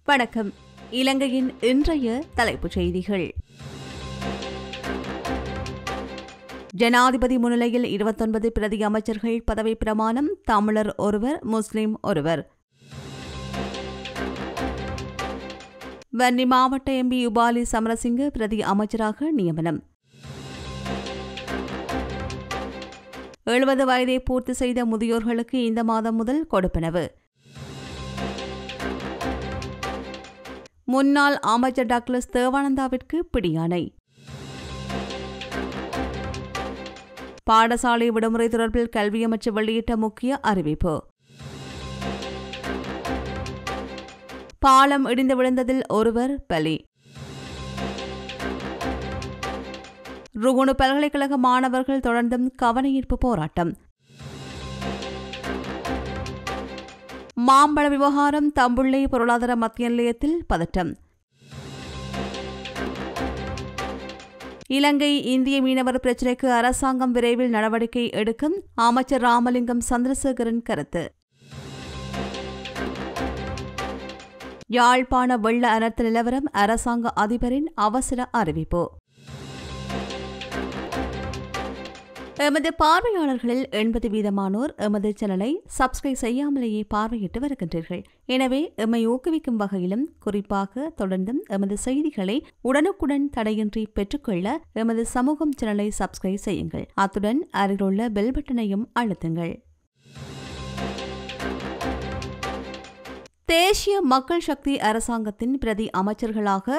வணக்கம். இலங்கையின் இன்றைய தலைப்புச் செய்திகள். ஜனாதிபதி முன்னிலையில் 29 பிரதி அமைச்சர்கள் பதவி பிரமாணம். தமிழர் ஒருவர், முஸ்லிம் ஒருவர். வன்னி மாவட்ட எம்பி உபாலி சமரசிங்க பிரதி அமைச்சராக நியமனம். 70 வயதை பூர்த்தி செய்த முதியோர்களுக்கு இந்த மாதம் முதல் கொடுப்பனவு. முன்னாள் அமைச்சர் டக்ளஸ் தேவானந்தாவிற்கு பிடியாணை. பாடசாலை விடுமுறை தொடர்பில் கல்வி அமைச்சர் வெளியிட்ட முக்கிய அறிவிப்பு. பாலம் இடிந்து விழுந்ததில் ஒருவர் பலி. ருகுணு பல்கலைக்கழக மாணவர்கள் தொடர்ந்தும் கவனஈர்ப்பு போராட்டம். மாம்பழ விவகாரம். தம்புள்ளை பொருளாதார மத்திய நிலையத்தில் பதட்டம். இலங்கை இந்திய மீனவர் பிரச்சினைக்கு அரசாங்கம் விரைவில் நடவடிக்கை எடுக்கும். அமைச்சர் ராமலிங்கம் சந்திரசேகரன் கருத்து. யாழ்ப்பாண வெள்ள அனர்த்த நிலவரம். அரசாங்க அதிபரின் அவசர அறிவிப்பு. எமது பார்வையாளர்களில் 80% எமது சேனலை சப்ஸ்கிரைப் செய்யாமலேயே பார்வையிட்டு வருகின்றீர்கள். எனவே எம்மை ஊக்குவிக்கும் வகையிலும் குறிப்பாக தொடர்ந்தும் எமது செய்திகளை உடனுக்குடன் தடையின்றி பெற்றுக்கொள்ள எமது சமூகம் சேனலை சப்ஸ்கிரைப் செய்யுங்கள். அத்துடன் அருகிலுள்ள பெல் பட்டனையும் அழுத்துங்கள். தேசிய மக்கள் சக்தி அரசாங்கத்தின் பிரதி அமைச்சர்களாக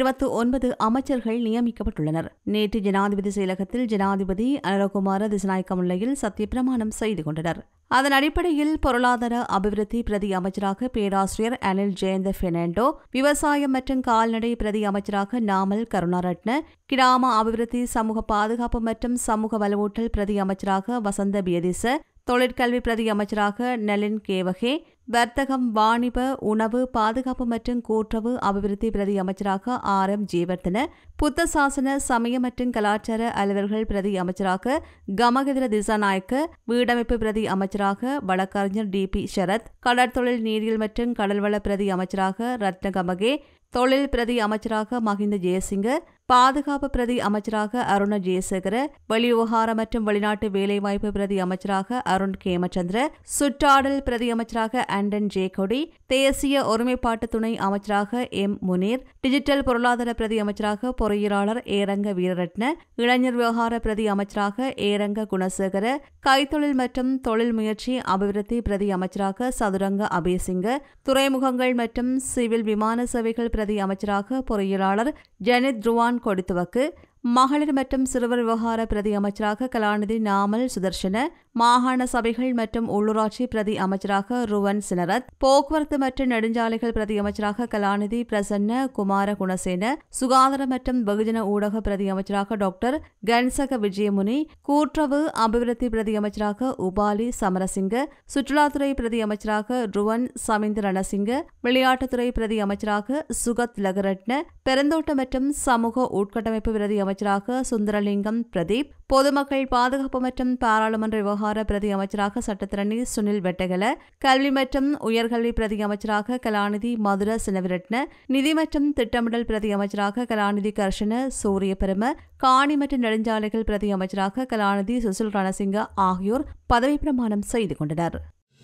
29 அமைச்சர்கள் நியமிக்கப்பட்டுள்ளனர். நேற்று ஜனாதிபதி செயலகத்தில் ஜனாதிபதி அனுரகுமார திசாநாயக்க முன்னிலையில் சத்தியப்பிரமாணம் செய்து கொண்டனர். அதன் அடிப்படையில் பொருளாதார அபிவிருத்தி பிரதி அமைச்சராக பேராசிரியர் அனில் ஜெயந்த பெர்னாண்டோ, விவசாயம் மற்றும் கால்நடை பிரதி அமைச்சராக நாமல் கருணாரட்ன, கிராம அபிவிருத்தி, சமூக பாதுகாப்பு மற்றும் சமூக வலுவூட்டல் பிரதி அமைச்சராக வசந்த பியதிச, தொழிற்கல்வி பிரதி அமைச்சராக நலின் கேவகே, வர்த்தகம், வாணிப, உணவு, பாதுகாப்பு மற்றும் கூட்டுறவு அபிவிருத்தி பிரதி அமைச்சராக RM ஜீவர்தன, புத்த சாசன, சமய மற்றும் கலாச்சார அலுவல்கள் பிரதி அமைச்சராக கமகதிர திசாநாயக்க, வீடமைப்பு பிரதி அமைச்சராக வழக்கறிஞர் DP ஷரத், கடற்தொழில், நீரியல் மற்றும் கடல்வள பிரதி அமைச்சராக ரத்ன கமகே, தொழில் பிரதி அமைச்சராக மஹிந்த ஜெயசிங்க, பாதுகாப்பு பிரதி அமைச்சராக அருண ஜெயசேகர, வெளிவிவகார மற்றும் வெளிநாட்டு வேலைவாய்ப்பு பிரதி அமைச்சராக அருண் கேமச்சந்திர, சுற்றாடல் பிரதி அமைச்சராக ஆண்டன் ஜேகொடி, தேசிய ஒருமைப்பாட்டு துணை அமைச்சராக M முனீர், டிஜிட்டல் பொருளாதார பிரதி அமைச்சராக பொறியியலாளர் ஏரங்க வீரரட்ன, இளைஞர் விவகார பிரதி அமைச்சராக ஏரங்க குணசேகர, கைத்தொழில் மற்றும் தொழில் முயற்சி அபிவிருத்தி பிரதி அமைச்சராக சதுரங்க அபேசிங்க, துறைமுகங்கள் மற்றும் சிவில் விமான சேவைகள் பிரதி அமைச்சராக பொறியியலாளர் ஜனித் த்ருவான் கொடுத்துவக்கு, மகளிர் மற்றும் சிறுவர் விவகார பிரதி அமைச்சராக கலாநிதி நாமல் சுதர்ஷன, மாகாண சபைகள் மற்றும் உள்ளூராட்சி பிரதி அமைச்சராக ருவன் சினரத், போக்குவரத்து மற்றும் நெடுஞ்சாலைகள் பிரதி அமைச்சராக கலாநிதி பிரசன்ன குமார குணசேன, சுகாதார மற்றும் வெகுஜன ஊடக பிரதி அமைச்சராக டாக்டர் கன்சக விஜயமுனி, கூட்டுறவு அபிவிருத்தி பிரதி அமைச்சராக உபாலி சமரசிங்க, சுற்றுலாத்துறை பிரதி அமைச்சராக ருவன் சமிந்த ரணசிங்க, விளையாட்டுத்துறை பிரதி அமைச்சராக சுகத் லகரட்ன, பெருந்தோட்ட மற்றும் சமூக உட்கட்டமைப்பு பிரதி அமைச்சராக சுந்தரலிங்கம் பிரதீப், பொதுமக்கள் பாதுகாப்பு மற்றும் பாராளுமன்ற விவகார பிரதி அமைச்சராக சட்டத்திரணி சுனில் வெட்டகல, கல்வி மற்றும் உயர்கல்வி பிரதி அமைச்சராக கலாநிதி மதுர சினவிரட்ன, நிதி மற்றும் திட்டமிடல் பிரதி அமைச்சராக கலாநிதி கர்ஷன சூரிய பெரும, காணி மற்றும் நெடுஞ்சாலைகள் பிரதி அமைச்சராக கலாநிதி சுசில் ரணசிங்க ஆகியோர் பதவி பிரமாணம் செய்து கொண்டனர்.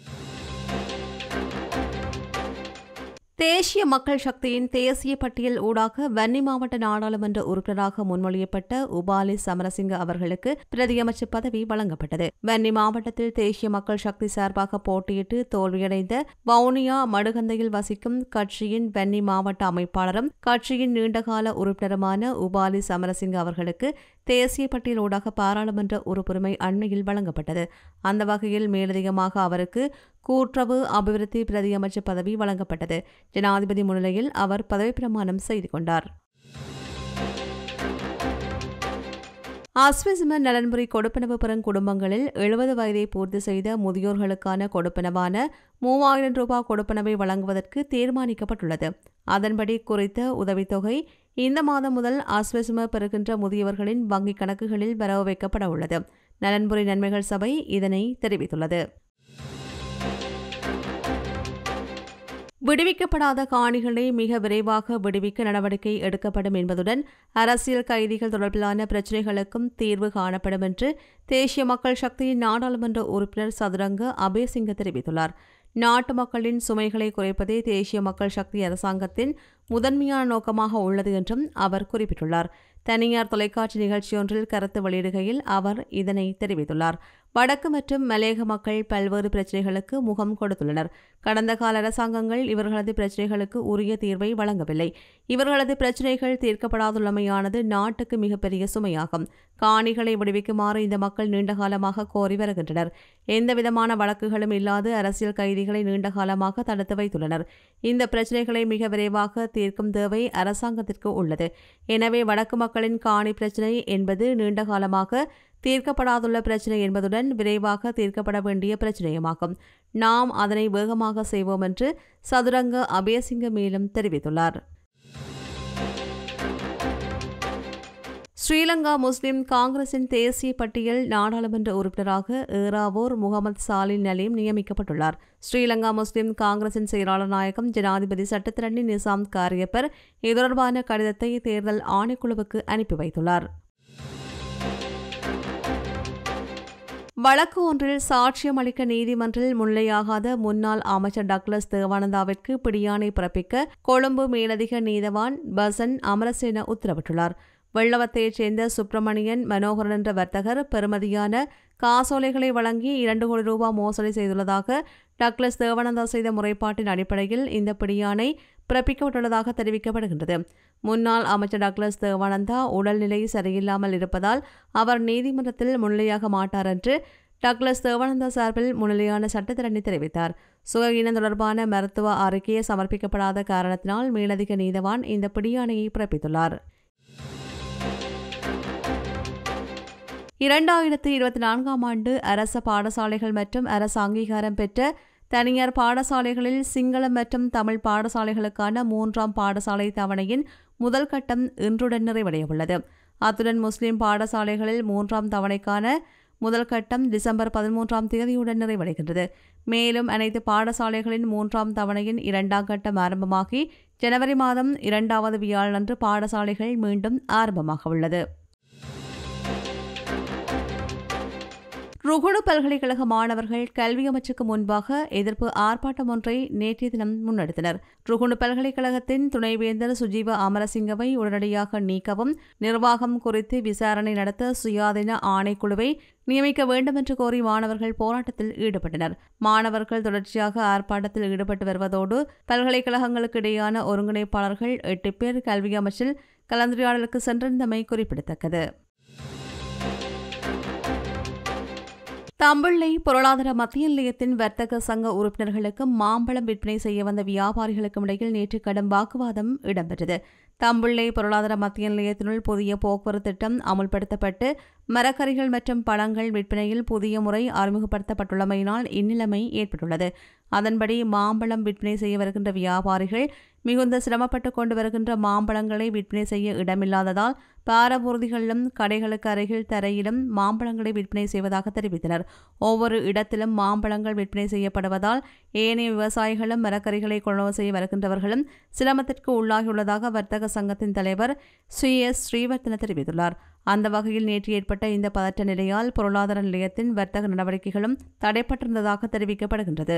தேசிய மக்கள் சக்தியின் தேசிய பட்டியல் ஊடாக வன்னி மாவட்ட நாடாளுமன்ற உறுப்பினராக முன்மொழியப்பட்ட உபாலி சமரசிங்க அவர்களுக்கு பிரதியமைச்சர் பதவி வழங்கப்பட்டது. வன்னி மாவட்டத்தில் தேசிய மக்கள் சக்தி சார்பாக போட்டியிட்டு தோல்வியடைந்த வவுனியா மடுகந்தையில் வசிக்கும் கட்சியின் வன்னி மாவட்ட அமைப்பாளரும் கட்சியின் நீண்டகால உறுப்பினருமான உபாலி சமரசிங்க அவர்களுக்கு தேசிய பட்டியல் ஊடாக பாராளுமன்ற உறுப்புரிமை அண்மையில் வழங்கப்பட்டது. அந்த வகையில் மேலதிகமாக அவருக்கு கூட்டுறவு அபிவிருத்தி பிரதியமைச்சர் பதவி வழங்கப்பட்டது. ஜனாதிபதி முன்னிலையில் அவர் பதவி பிரமாணம் செய்து கொண்டார். அஸ்விஸ்ம நலன்புரி கொடுப்பனவு பெறும் குடும்பங்களில் 70 வயதை பூர்த்தி செய்த முதியோர்களுக்கான கொடுப்பனவான 3000 ரூபாய் கொடுப்பனவை வழங்குவதற்கு தீர்மானிக்கப்பட்டுள்ளது. அதன்படி குறித்த உதவித்தொகை இந்த மாதம் முதல் அஸ்விஸ்ம பெறுகின்ற முதியவர்களின் வங்கிக் கணக்குகளில் வரவு வைக்கப்பட உள்ளது. நலன்புரி நன்மைகள் சபை இதனை தெரிவித்துள்ளது. விடுவிக்கப்படாத காணிகளை மிக விரைவாக விடுவிக்க நடவடிக்கை எடுக்கப்படும் என்பதுடன் அரசியல் கைதிகள் தொடர்பிலான பிரச்சினைகளுக்கும் தீர்வு காணப்படும் என்று தேசிய மக்கள் சக்தியின் நாடாளுமன்ற உறுப்பினர் சதுரங்க அபேசிங்க தெரிவித்துள்ளார். நாட்டு மக்களின் சுமைகளை குறைப்பதே தேசிய மக்கள் சக்தி அரசாங்கத்தின் முதன்மையான நோக்கமாக உள்ளது என்றும் அவர் குறிப்பிட்டுள்ளார். தனியார் தொலைக்காட்சி நிகழ்ச்சியொன்றில் கருத்து வெளியிடுகையில் அவர் இதனை தெரிவித்துள்ளார். வடக்கு மற்றும் மலையக மக்கள் பல்வேறு பிரச்சினைகளுக்கு முகம் கொடுத்துள்ளனர். கடந்த கால அரசாங்கங்கள் இவர்களது பிரச்சினைகளுக்கு உரிய தீர்வை வழங்கவில்லை. இவர்களது பிரச்சினைகள் தீர்க்கப்படாதுள்ளமையானது நாட்டுக்கு மிகப்பெரிய சுமையாகும். காணிகளை விடுவிக்குமாறு இந்த மக்கள் நீண்டகாலமாக கோரி வருகின்றனர். எந்தவிதமான வழக்குகளும் இல்லாது அரசியல் கைதிகளை நீண்டகாலமாக தடுத்து வைத்துள்ளனர். இந்த பிரச்சினைகளை மிக விரைவாக தீர்க்கும் தேவை அரசாங்கத்திற்கு உள்ளது. எனவே வடக்கு மக்களின் காணி பிரச்சினை என்பது நீண்டகாலமாக தீர்க்கப்படாதுள்ள பிரச்சினை என்பதுடன் விரைவாக தீர்க்கப்பட வேண்டிய பிரச்சினையுமாகும். நாம் அதனை வேகமாக செய்வோம் என்று சதுரங்க அபேசிங்க மேலும் தெரிவித்துள்ளார். ஸ்ரீலங்கா முஸ்லிம் காங்கிரசின் தேசிய பட்டியல் நாடாளுமன்ற உறுப்பினராக ஏறாவோர் முகமது சாலின் நலீம் நியமிக்கப்பட்டுள்ளார். ஸ்ரீலங்கா முஸ்லிம் காங்கிரசின் செயலாளர் நாயகம் ஜனாதிபதி சட்டத்திரணி நிசாம் காரியப்பர் இது தொடர்பான கடிதத்தை தேர்தல் ஆணைக்குழுவுக்கு அனுப்பி வைத்துள்ளார். வழக்கு ஒன்றில் சாட்சியம் அளிக்க நீதிமன்றில் முன்னிலையாகாத முன்னாள் அமைச்சர் டக்ளஸ் தேவானந்தாவிற்கு பிடியாணை பிறப்பிக்க கொழும்பு மேலதிக நீதவான் பசன் அமரசேன உத்தரவிட்டுள்ளார். வெள்ளவத்தையைச் சேர்ந்த சுப்பிரமணியன் மனோகரன் என்ற வர்த்தகர் பெறுமதியான காசோலைகளை வழங்கி 2 கோடி ரூபாய் மோசடி செய்துள்ளதாக டக்ளஸ் தேவானந்தா செய்த முறைப்பாட்டின் அடிப்படையில் இந்த பிடியாணை பிறப்பிக்கப்பட்டுள்ளதாக தெரிவிக்கப்படுகின்றது. முன்னாள் அமைச்சர் டக்ளஸ் தேவானந்தா உடல்நிலை சரியில்லாமல் இருப்பதால் அவர் நீதிமன்றத்தில் முன்னிலையாக மாட்டார் என்று டக்ளஸ் தேவானந்தா சார்பில் முன்னிலையான சட்டத்திரணி தெரிவித்தார். சுகவீனம் தொடர்பான மருத்துவ அறிக்கையை சமர்ப்பிக்கப்படாத காரணத்தினால் மேலதிக நீதவான் இந்த பிடியாணையை பிறப்பித்துள்ளார். 2024ஆம் ஆண்டு அரச பாடசாலைகள் மற்றும் அரசு அங்கீகாரம் பெற்ற தனியார் பாடசாலைகளில் சிங்களம் மற்றும் தமிழ் பாடசாலைகளுக்கான 3ஆம் பாடசாலை தவணையின் முதல் கட்டம் இன்றுடன் நிறைவடையவுள்ளது. அத்துடன் முஸ்லிம் பாடசாலைகளில் 3ஆம் தவணைக்கான முதல் கட்டம் டிசம்பர் 13ஆம் தேதியுடன் நிறைவடைகின்றது. மேலும் அனைத்து பாடசாலைகளின் 3ஆம் தவணையின் 2ஆம் கட்டம் ஆரம்பமாகி ஜனவரி மாதம் 2வது வியாழனன்று பாடசாலைகள் மீண்டும் ஆரம்பமாக உள்ளது. ருகுணு பல்கலைக்கழக மாணவர்கள் கல்வி அமைச்சுக்கு முன்பாக எதிர்ப்பு ஆர்ப்பாட்டம் ஒன்றை நேற்றைய தினம் முன்னெடுத்தனர். ருகுணு பல்கலைக்கழகத்தின் துணைவேந்தர் சுஜீவ அமரசிங்கவை உடனடியாக நீக்கவும், நிர்வாகம் குறித்து விசாரணை நடத்த சுயாதீன ஆணைக்குழுவை நியமிக்க வேண்டும் என்று கோரி மாணவர்கள் போராட்டத்தில் ஈடுபட்டனர். மாணவர்கள் தொடர்ச்சியாக ஆர்ப்பாட்டத்தில் ஈடுபட்டு வருவதோடு பல்கலைக்கழகங்களுக்கு இடையான ஒருங்கிணைப்பாளர்கள் 8 பேர் கல்வி அமைச்சில் கலந்துரையாடலுக்கு சென்றிருந்தமை குறிப்பிடத்தக்கது. தம்பிள்ளை பொருளாதார மத்திய நிலையத்தின் வர்த்தக சங்க உறுப்பினர்களுக்கு மாம்பழம் விற்பனை செய்ய வந்த வியாபாரிகளுக்கும் இடையில் நேற்று கடும் வாக்குவாதம் இடம்பெற்றது. தம்பிள்ளை பொருளாதார மத்திய நிலையத்தினுள் புதிய போக்குவரத்து திட்டம் அமுல்படுத்தப்பட்டு மரக்கறிகள் மற்றும் பழங்கள் விற்பனையில் புதிய முறை அறிமுகப்படுத்தப்பட்டுள்ளமையினால் இந்நிலைமை ஏற்பட்டுள்ளது. அதன்படி மாம்பழம் விற்பனை செய்ய வருகின்ற வியாபாரிகள் மிகுந்த சிரமப்பட்டு கொண்டு வருகின்ற மாம்பழங்களை விற்பனை செய்ய இடமில்லாததால் பாரபூர்திகளிலும் கடைகளுக்கு அருகில் தரையிலும் மாம்பழங்களை விற்பனை செய்வதாக தெரிவித்தனர். ஒவ்வொரு இடத்திலும் மாம்பழங்கள் விற்பனை செய்யப்படுவதால் ஏனைய விவசாயிகளும் மரக்கறிகளை கொள்வனவு செய்ய வருகின்றவர்களும் சிரமத்திற்கு உள்ளாகியுள்ளதாக வர்த்தக சங்கத்தின் தலைவர் எஸ் ஸ்ரீவர்த்தன தெரிவித்துள்ளார். அந்த வகையில் நேற்று ஏற்பட்ட இந்த பதற்ற நிலையால் பொருளாதார நிலையத்தின் வர்த்தக நடவடிக்கைகளும் தடைப்பட்டிருந்ததாக தெரிவிக்கப்படுகின்றது.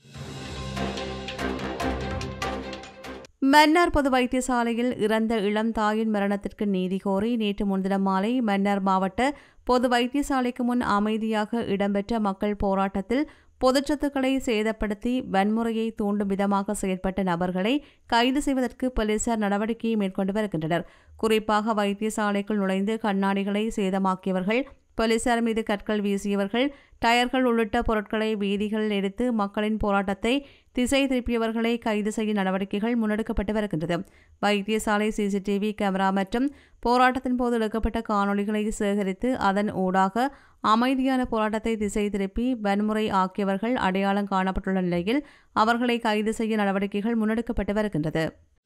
மன்னார் பொது வைத்தியசாலையில் இறந்த இளம் தாயின் மரணத்திற்கு நீதி கோரி நேற்று முன்தினம் மாலை மன்னார் மாவட்ட பொது வைத்தியசாலைக்கு முன் அமைதியாக இடம்பெற்ற மக்கள் போராட்டத்தில் பொதுச்சொத்துக்களை சேதப்படுத்தி வன்முறையை தூண்டும் விதமாக செயல்பட்ட நபர்களை கைது செய்வதற்கு போலீசார் நடவடிக்கையை மேற்கொண்டு வருகின்றனர். குறிப்பாக வைத்தியசாலைக்குள் நுழைந்து கண்ணாடிகளை சேதமாக்கியவர்கள், போலீசார் மீது கற்கள் வீசியவர்கள், டயர்கள் உள்ளிட்ட பொருட்களை வீதிகளில் எடுத்து மக்களின் போராட்டத்தை திசை திருப்பியவர்களை கைது செய்ய நடவடிக்கைகள் முன்னெடுக்கப்பட்டு வருகின்றது. வைத்தியசாலை சிசிடிவி கேமரா மற்றும் போராட்டத்தின் போது எடுக்கப்பட்ட காணொலிகளை சேகரித்து அதன் ஊடாக அமைதியான போராட்டத்தை திசை திருப்பி வன்முறை ஆக்கியவர்கள் அடையாளம் காணப்பட்டுள்ள நிலையில் அவர்களை கைது செய்ய நடவடிக்கைகள் முன்னெடுக்கப்பட்டு வருகின்றது.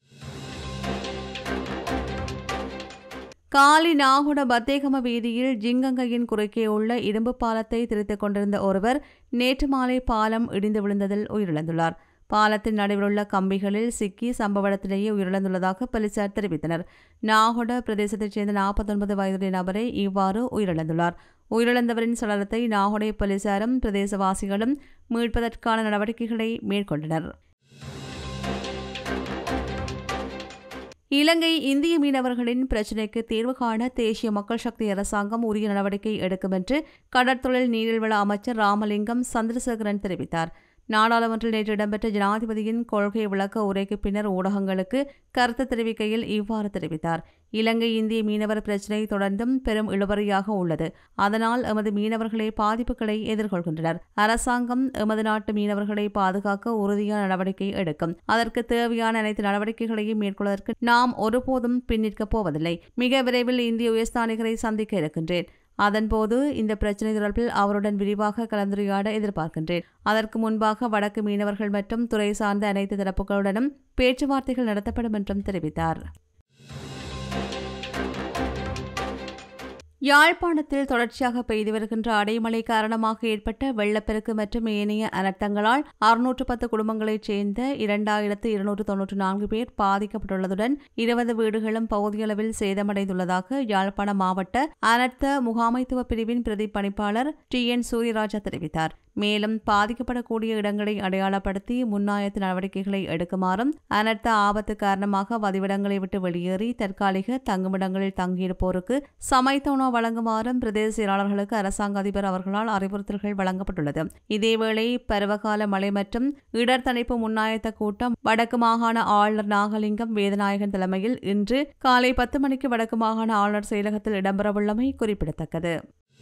காலி நாகுட பத்தேகம வீதியில் ஜிங்கங்கையின் குறுக்கே உள்ள இரும்பு பாலத்தை திரித்துக் கொண்டிருந்த ஒருவர் நேற்று மாலை பாலம் இடிந்து விழுந்ததில் உயிரிழந்துள்ளார். பாலத்தின் நடுவில் உள்ள கம்பிகளில் சிக்கி சம்பவ இடத்திலேயே உயிரிழந்துள்ளதாக போலீசார் தெரிவித்தனர். நாகொட பிரதேசத்தைச் சேர்ந்த 49 வயதுடைய நபரை இவ்வாறு உயிரிழந்துள்ளார். உயிரிழந்தவரின் சடலத்தை நாகொடை போலீசாரும் பிரதேசவாசிகளும் மீட்பதற்கான நடவடிக்கைகளை மேற்கொண்டனர். இலங்கை இந்திய மீனவர்களின் பிரச்சினைக்கு தீர்வு காண தேசிய மக்கள் சக்தி அரசாங்கம் உரிய நடவடிக்கை எடுக்கும் என்று கடற்தொழில் நீரில்வள அமைச்சர் ராமலிங்கம் சந்திரசேகரன் தெரிவித்தார். நாடாளுமன்றில் நேற்று இடம்பெற்ற ஜனாதிபதியின் கொள்கை விளக்க உரைக்கு பின்னர் ஊடகங்களுக்கு கருத்து தெரிவிக்கையில் இவ்வாறு தெரிவித்தார். இலங்கை இந்திய மீனவர் பிரச்சினை தொடர்ந்தும் பெரும் இழுபறியாக உள்ளது. அதனால் எமது மீனவர்களே பாதிப்புகளை எதிர்கொள்கின்றனர். அரசாங்கம் எமது நாட்டு மீனவர்களை பாதுகாக்க உறுதியான நடவடிக்கை எடுக்கும். அதற்கு தேவையான அனைத்து நடவடிக்கைகளையும் மேற்கொள்வதற்கு நாம் ஒருபோதும் பின்னிற்கப் போவதில்லை. மிக விரைவில் இந்திய உயர்ஸ்தானிகரை சந்திக்க இருக்கின்றேன். அதன்போது இந்த பிரச்சினை தொடர்பில் அவருடன் விரிவாக கலந்துரையாட எதிர்பார்க்கின்றேன். அதற்கு முன்பாக வடக்கு மீனவர்கள் மற்றும் துறை சார்ந்த அனைத்து தரப்புகளுடனும் பேச்சுவார்த்தைகள் நடத்தப்படும் என்றும் தெரிவித்தார். யாழ்ப்பாணத்தில் தொடர்ச்சியாக பெய்து வருகின்ற அடைமழை காரணமாக ஏற்பட்ட வெள்ளப்பெருக்கு மற்றும் ஏனைய அனர்த்தங்களால் 610 குடும்பங்களைச் சேர்ந்த 2294 பேர் பாதிக்கப்பட்டுள்ளதுடன் 20 வீடுகளும் பகுதியளவில் சேதமடைந்துள்ளதாக யாழ்ப்பாண மாவட்ட அனர்த்த முகாமைத்துவ பிரிவின் பிரதி பணிப்பாளர் TN சூரியராஜா தெரிவித்தார். மேலும் பாதிக்கப்படக்கூடிய இடங்களை அடையாளப்படுத்தி முன்னாயத்த நடவடிக்கைகளை எடுக்குமாறும், அனர்த்த ஆபத்து காரணமாக வதிவிடங்களை விட்டு வெளியேறி தற்காலிக தங்குமிடங்களில் தங்கியிருப்போருக்கு சமைத்த உணவு வழங்குமாறும் பிரதேச செயலாளர்களுக்கு அரசாங்க அதிபர் அவர்களால் அறிவுறுத்தல்கள் வழங்கப்பட்டுள்ளது. இதேவேளை பருவகால மழை மற்றும் இடர் தணிப்பு முன்னாயத்த கூட்டம் வடக்கு மாகாண ஆளுநர் நாகலிங்கம் வேதநாயகன் தலைமையில் இன்று காலை 10 மணிக்கு வடக்கு மாகாண ஆளுநர் செயலகத்தில் இடம்பெறவுள்ளமை குறிப்பிடத்தக்கது.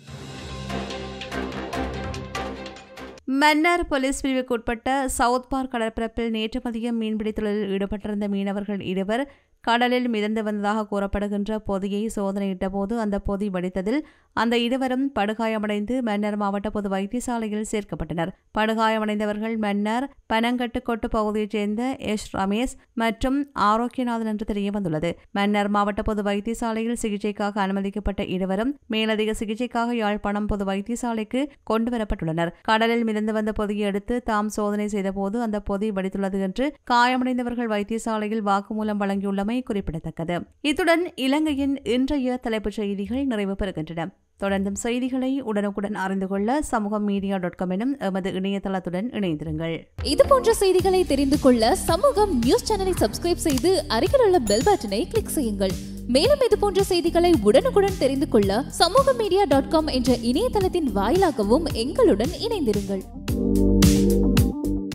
மன்னார் போலீஸ் பிரிவுக்குட்பட்ட சவுத் பார்க் கடற்பரப்பில் நேற்று மதியம் மீன்பிடி தொழிலில் ஈடுபட்டிருந்த மீனவர்கள் 2 கடலில் மிதந்து வந்ததாக கூறப்படுகின்ற பொதியை சோதனையிட்டபோது அந்த பொதி வெடித்ததில் அந்த 2 படுகாயமடைந்து மன்னார் மாவட்ட பொது வைத்தியசாலையில் சேர்க்கப்பட்டனர். படுகாயமடைந்தவர்கள் மன்னார் பனங்கட்டுக்கொட்டு பகுதியைச் சேர்ந்த எஸ். ரமேஷ் மற்றும் ஆரோக்கியநாதன் என்று தெரியவந்துள்ளது. மன்னார் மாவட்ட பொது வைத்தியசாலையில் சிகிச்சைக்காக அனுமதிக்கப்பட்ட 2 மேலதிக சிகிச்சைக்காக யாழ்ப்பாணம் பொது வைத்தியசாலைக்கு கொண்டுவரப்பட்டுள்ளனர். கடலில் மிதந்து வந்த பொதியை எடுத்து தாம் சோதனை செய்தபோது அந்த பொதி வெடித்துள்ளது என்று காயமடைந்தவர்கள் வைத்தியசாலையில் வாக்குமூலம் வழங்கியுள்ளனர் குறிப்பிடத்தக்கது. இத்துடன் இலங்கையின் இன்றைய தலைப்புச் செய்திகள் நிறைவு பெறுகின்றன. தொடர்ந்தும் செய்திகளை உடனுக்குடன் அறிந்து கொள்ள சமூகம் மீடியா.com எனும் எமது இணையதளத்துடன் இணைந்திருங்கள். இதுபோன்ற செய்திகளை தெரிந்து கொள்ள சமூகம் நியூஸ் சேனலை சப்ஸ்கிரைப் செய்து அருகில் உள்ள பெல் பட்டனை கிளிக் செய்யுங்கள். மேலும் இதுபோன்ற செய்திகளை உடனுக்குடன் தெரிந்து கொள்ள சமூகம் மீடியா.com என்ற இணையதளத்தின் வாயிலாகவும் எங்களுடன் இணைந்திருங்கள்.